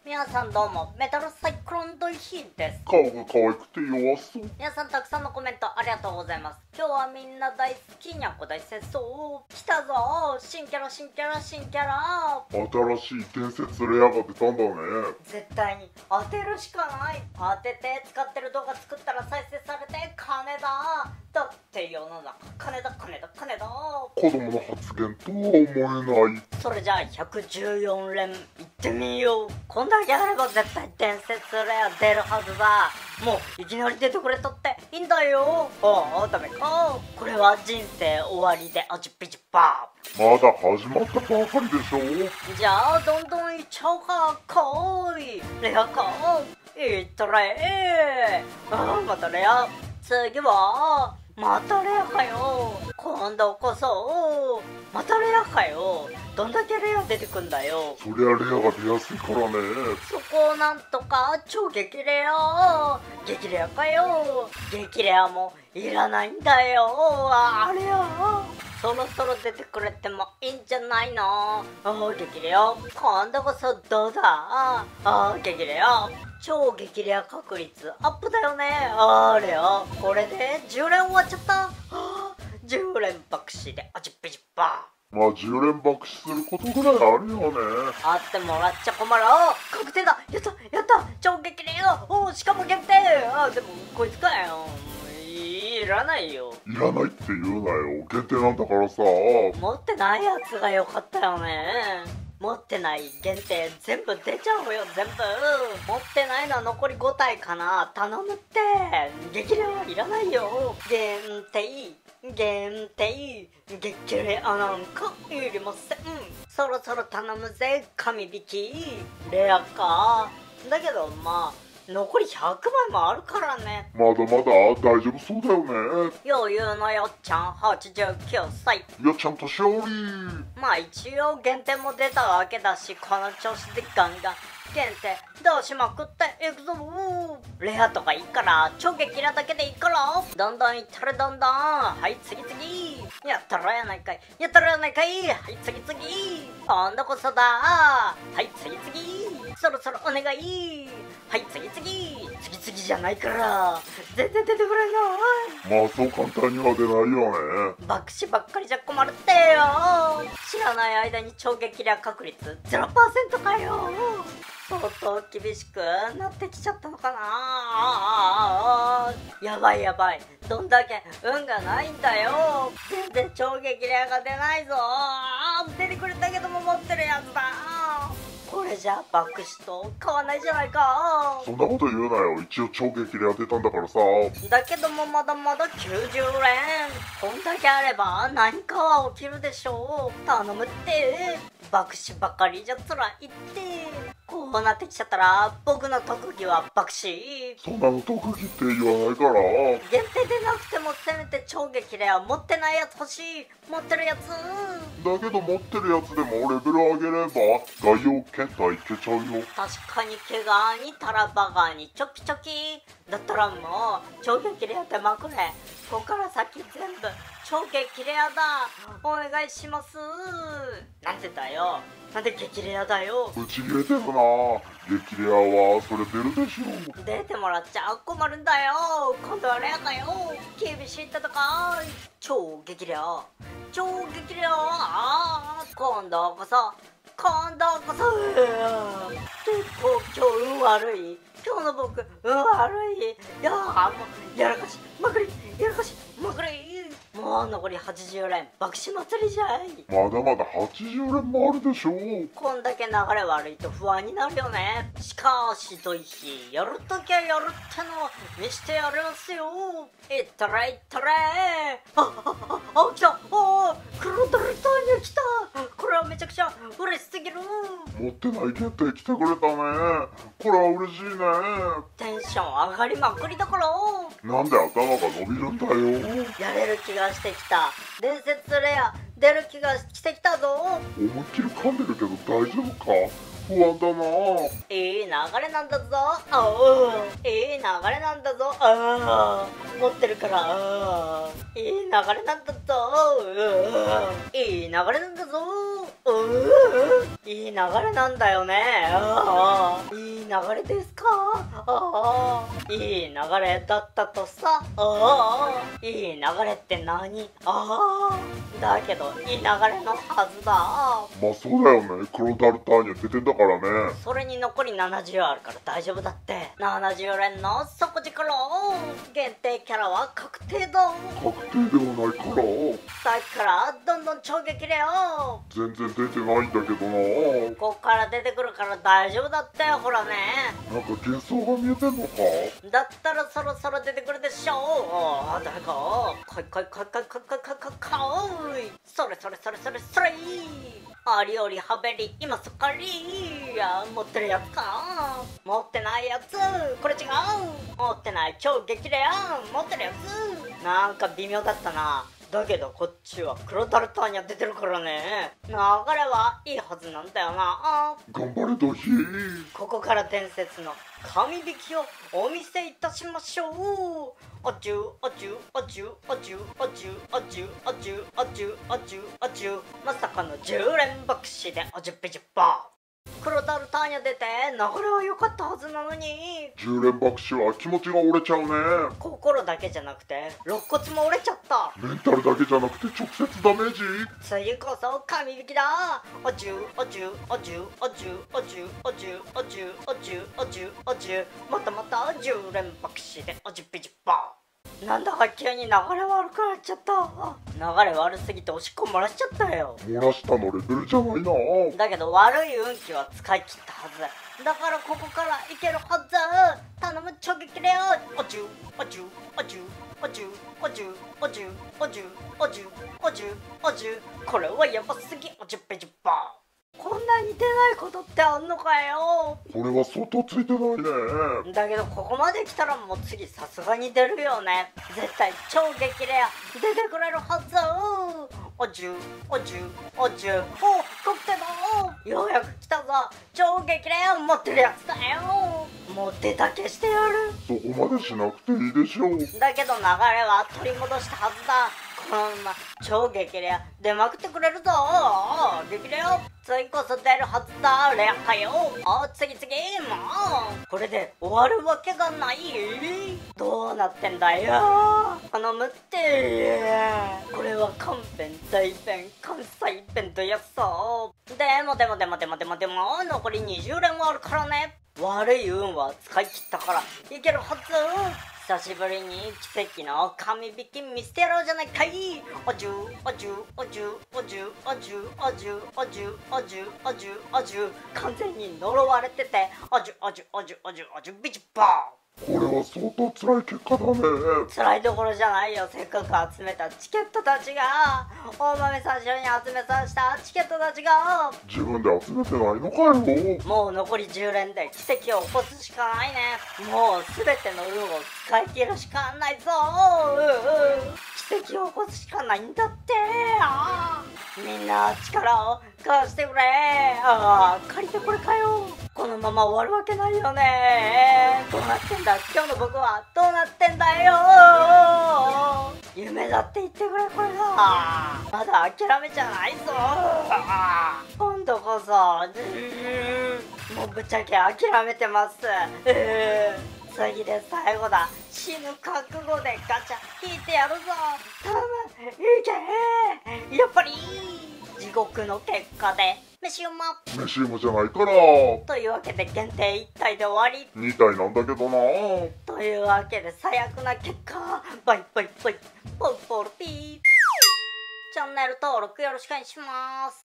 皆さんどうも、メタルサイクロンドイヒーです。 顔が可愛くて弱そう。 皆さんたくさんのコメントありがとうございます。今日はみんな大好きにゃんこ大戦争来たぞ。新キャラ新キャラ新キャラ。 新しい伝説レアが出たんだね。 絶対に当てるしかない。当てて使ってる動画作ったら再生されて金だ。だって世の中金だ金だ金だ。 子供の発言とは思えない。 それじゃあ114連いってみよう。こんだけあれば絶対伝説レア出るはずだ。もういきなり出てくれたっていいんだよ。ああダメか。これは人生終わりであちぴちぱ。 まだ始まったばかりでしょ。 じゃあどんどんいっちゃおうか。こいレアかいったれ。ああまたレア。次はまたレアかよ。今度こそまたレアかよ。どんだけレア出てくんだよ。 そりゃレアが出やすいからね。 そこをなんとか超激レア。激レアかよ。激レアもいらないんだよ。あれやそろそろ出てくれてもいいんじゃないの。激レア今度こそどうだ。激レア超激レア確率アップだよね。あれやこれで10連終わっちゃった。10連爆死であちっぴちっぱ。 まあ10連爆死することぐらいあるよね。 あってもらっちゃ困る。確定だ。やったやった超激レア。しかも限定。でもこいつかよ。いらないよ。 いらないって言うなよ。限定なんだからさ。 持ってないやつが良かったよね。持ってない限定全部出ちゃうよ。全部持ってないのは残り5体かな。頼むって。激レアはいらないよ。限定激レアなんかいりません。そろそろ頼むぜ神引き。レアか。だけどまあ残り100枚もあるからね。 まだまだ大丈夫そうだよね。 余裕のよっちゃん89歳。 よっちゃん年寄り。 まあ一応限定も出たわけだし、この調子でガンガン限定出しまくっていくぞ。レアとかいいから超激レアだけでいいからどんどんいったらどんどん。はい次々やったらやないかい。やったらやないかい。はい次々今度こそだ。はい次々そろそろお願い。はい次々次々じゃないから全然出てくれない。 まあそう簡単には出ないよね。 爆死ばっかりじゃ困るってよ。知らない間に超激レア確率 0% かよ。相当厳しくなってきちゃったのかな。やばいやばい。どんだけ運がないんだよ。全然超激レアが出ないぞ。出てくれたけども持ってるやつだ。これじゃ爆死と変わんないじゃないか。 そんなこと言うなよ。一応超激レア出たんだからさ。 だけどもまだまだ90連。こんだけあれば何かは起きるでしょう。頼むって。爆死ばかりじゃ辛いって。こうなってきちゃったら僕の特技は爆死。 そんなの特技って言わないから。 限定でなくてもせめて超激レア持ってないやつ欲しい。持ってるやつだけど持ってるやつでもレベル上げれば概要圏内いけちゃうよ。 確かに毛ガにタラバガにチョキチョキだったらもう超激レア出まくれ。ここから先全部超激レアだ。お願いします。なんでだよ。なんで激レアだよ。 ぶち切れてるな。激レアはそれ出るでしょ。 出てもらっちゃ困るんだよ。今度はレアかよ。厳しい戦い。超激レア超激レア。今度こそ今度こそ。結構今日運悪い。今日の僕運悪い。いやもうやらかしまくりやらかしまくり。もう残り80連爆死祭りじゃい。 まだまだ80連もあるでしょ。 こんだけ流れ悪いと不安になるよね。しかしドイヒやるときはやるってのを見してやりますよ。いったれいったれ。来た。黒ドルトに来た。これはめちゃくちゃ嬉しすぎる。 持ってない限定来てくれたね。これは嬉しいね。 テンション上がりまくりだから。 なんで頭が伸びるんだよ。 やれる気がしてきた。伝説レア出る気がしてきたぞ。 思いっきり噛んでるけど大丈夫か。 不安だな。 いい流れなんだぞ。いい流れなんだぞ。持ってるから。いい流れなんだぞ。いい流れなんだぞ。いい流れなんだよね。いい流れですか。いい流れだったとさ。いい流れって何。だけどいい流れのはずだ。 まあそうだよね、黒ダルターニャ出てんだからね。 それに残り70あるから大丈夫だって。70連の底力限定キャラは確定だ。 確定ではないから。 さっきからどんどん超激レよ。 全然出てないんだけどな。 こっから出てくるから大丈夫だって。ほらね。 なんか幻想が見えてんのか。 だったらそろそろ出てくるでしょう。誰か来い来い来い来い来い来い来い。それそれそれそれそれ。ありおりはべり今そかり。持ってるやつか。持ってないやつこれ違う。持ってない超激レア持ってるやつなんか微妙だったな。だけどこっちは黒ダルターニャ出てるからね。流れはいいはずなんだよな。 頑張れドヒー。 ここから伝説の神引きをお見せいたしましょう。おじゅうおじゅうおじゅうおじゅうおじゅうおじゅうおじゅうおじゅうおじゅうおじゅうまさかの10連爆死でおじゅっぴじゅっぱ。黒ダルターニャ出て流れは良かったはずなのに。 10連爆死は気持ちが折れちゃうね。 心だけじゃなくて肋骨も折れちゃった。 メンタルだけじゃなくて直接ダメージ。 次こそ神引きだ。おじゅうおじゅうおじゅうおじゅうおじゅうおじゅうおじゅうおじゅうおじゅうおじゅうまたまた10連爆死でおじゅっぴじゅっぱ。なんだか急に流れ悪くなっちゃった。流れ悪すぎておしっこ漏らしちゃったよ。 漏らしたのレベルじゃないな。 だけど悪い運気は使い切ったはずだからここからいけるはず。頼む超激レア。おじゅうおじゅうおじゅうおじゅうおじゅうおじゅうおじゅうおじゅうおじゅうおじゅうこれはやばすぎおじゅっぺじゅっぱ。こんなに出ないことってあんのかよ。 これは相当ついてないね。 だけどここまで来たらもう次さすがに出るよね。絶対超激レア出てくれるはず。おじゅうおじゅうおじゅう確定だ。ようやく来たぞ。超激レア持ってるやつだよ。もう出だけしてやる。 そこまでしなくていいでしょう。 だけど流れは取り戻したはずだ。このまま超激レア出まくってくれるぞ。激レア次こそ出るはずだ。レアかよ。次もうこれで終わるわけがない。どうなってんだよ頼むって。これは関弁大弁関西弁とやつさ。でも残り20連はあるからね。悪い運は使い切ったからいけるはず。久しぶりに奇跡の神引き見せてやろうじゃないかい。おじゅうおじゅうおじゅうおじゅうおじゅうおじゅうおじゅうおじゅうおじゅうおじゅう完全に呪われてておじゅおじゅおじゅおじゅおじゅビチュッパー。 これは相当辛い結果だね。 辛いどころじゃないよ。せっかく集めたチケットたちが大豆さん後ろに集めさせたチケットたちが自分で集めてないのかよ。 もう残り10連で奇跡を起こすしかないね。もう全ての運を使い切るしかないぞ。奇跡を起こすしかないんだって。みんな力を貸してくれ。借りてこれかよ。このまま終わるわけないよね。どうなってんだ今日の僕は。どうなってんだよ。夢だって言ってくれ。これだまだ諦めちゃないぞ。今度こそもうぶっちゃけ諦めてます。次で最後だ。死ぬ覚悟でガチャ引いてやるぞ。頼むいけ。やっぱり地獄の結果で飯うま飯もじゃないから。 というわけで限定1体で終わり 2体なんだけどな。 というわけで最悪な結果バイバイバイポルポルピー。チャンネル登録よろしくお願いします。